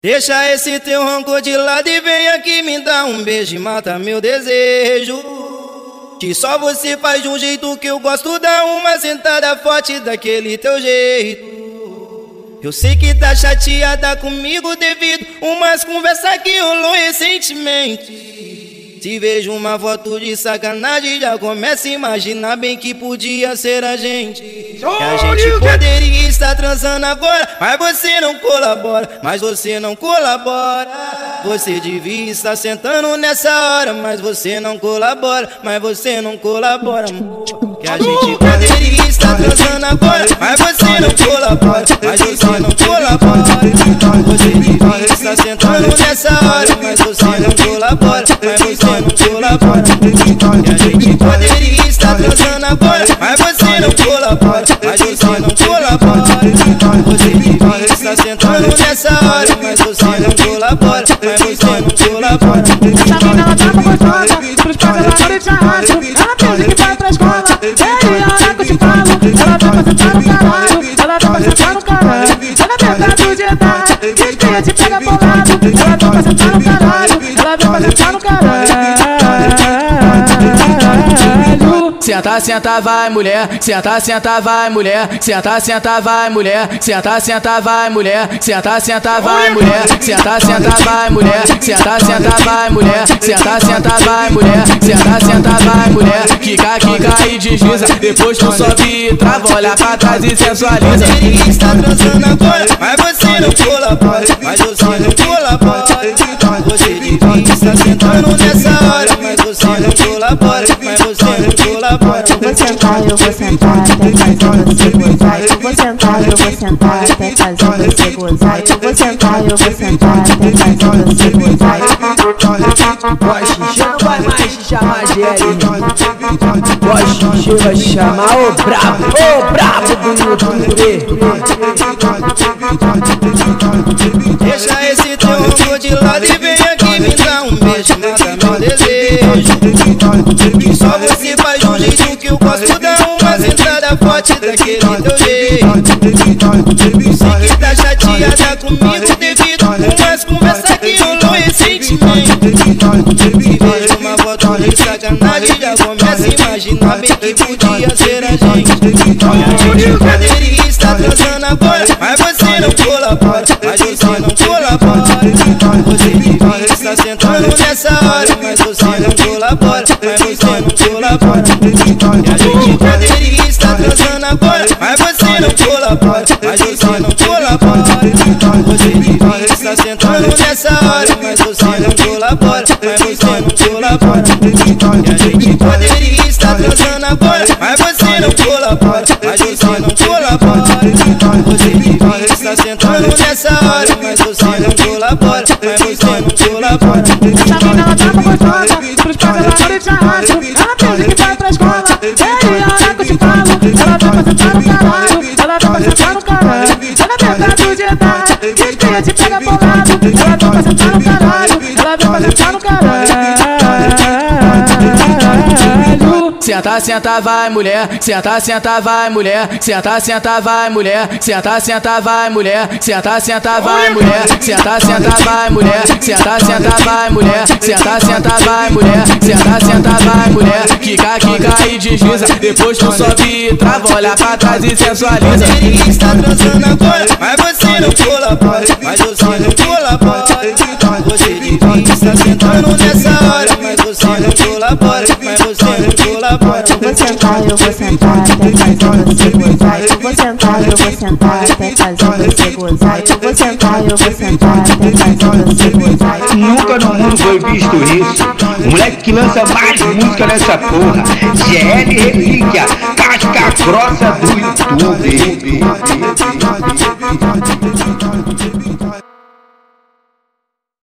Deixa esse teu rancor de lado e vem aqui me dar um beijo e mata meu desejo. Que só você faz de um jeito que eu gosto, dá uma sentada forte daquele teu jeito. Eu sei que tá chateada comigo devido umas conversas que rolou recentemente. Se vejo uma foto de sacanagem, já começa a imaginar bem que podia ser a gente. Que a gente poderia estar transando agora, mas você não colabora, mas você não colabora. Você devia estar sentando nessa hora, mas você não colabora, mas você não colabora, amor. Que a gente poderia estar transando agora, mas você não colabora, mas você não colabora. Você devia estar sentando nessa hora, mas você não colabora, mas você não colabora. Que a gente poderia estar transando agora, mas você não colabora, mas você não colabora. Você devia estar sentando nessa hora, mas você não colabora, mas você não colabora. Essa mina ela tá gostosa, pros pais ela não deixa rato. Ela finge que vai pra escola, ei, a hora que eu te falo. Ela tá pra sentar no caralho, ela tá pra sentar no caralho. Ela vem pra tu de idade, diz que ia te pegar bolado. Ela tá pra sentar no caralho, ela vem pra sentar no caralho. Senta, senta, vai mulher, senta, senta, vai mulher, senta, senta, vai mulher, senta, senta, vai mulher, senta, senta, vai mulher, senta, senta, vai mulher, senta, senta, vai mulher, senta, senta, vai mulher, senta, senta, vai mulher, quica, quica e desliza, depois tu sobe e trava, olha pra trás e sensualiza. Você está transando agora, mas você não colabora, mas você não colabora. Você devia estar sentando nessa hora, mas você não colabora, mas você não colabora. Eu vou sentar, eu vou sentar até fazer você gozar. Eu vou sentar, eu vou sentar até fazer você gozar. Eu vou sentar, eu vou sentar até fazer você gozar. Vai xixi, não vai mais te chamar de Erinho. Vai xixi, vai chamar o brabo do YouTube. Deixa esse teu rancor de lado e vem aqui me dar um beijo, mata meu desejo. Que só você faz de um jeito que eu gosto, dá uma sentada forte daquele teu jeito. Sei que tá chateada comigo devido umas conversas que rolou recentemente. Se vejo uma foto de sacanagem, já começa a imaginar bem que podia ser a gente. Que a gente poderia estar transando agora, mas você não colabora, mas você não colabora. Você devia estar sentando nessa hora, mas você não colabora, mas você não colabora. Que a gente poderia estar transando agora, mas você não colabora, mas você não colabora. Você devia estar sentando nessa hora, mas você não colabora, mas você não colabora. Que a gente poderia estar transando agora, mas você não colabora, mas você não colabora. Você devia estar sentando nessa hora, mas você não colabora, mas você não colabora. Essa mina ela tá gostosa, pros pais ela não deixa rato. Ela finge que vai pra escola, ei, a hora que eu te falo. Ela tá pra sentar no caralho, ela tá pra sentar no caralho. Ela vem pra tu de idade, diz que ia te pegar bolado. Ela tá pra sentar no caralho, ela vem pra sentar no caralho. Senta, senta, vai mulher, senta, senta, vai mulher, senta, senta, vai mulher, senta, senta, vai mulher, senta, senta, vai mulher, senta, senta, vai mulher, senta, senta, vai mulher, senta, senta, vai mulher, senta, senta, vai mulher, quica, quica e desliza, depois tu sobe e trava, olha pra trás e sensualiza. Você está transando agora, mas você não colabora, mas você não colabora. Você devia estar sentando nessa hora, mas você não colabora, mas você não colabora. Eu vou sentar, eu vou sentar até fazer você gozar. Eu vou sentar, eu vou sentar até fazer você gozar. Eu vou sentar, eu vou sentar até fazer você gozar. Nunca no mundo foi visto isso. O moleque que lança mais música nessa porra. GL Relíquia, casca grossa do YouTube.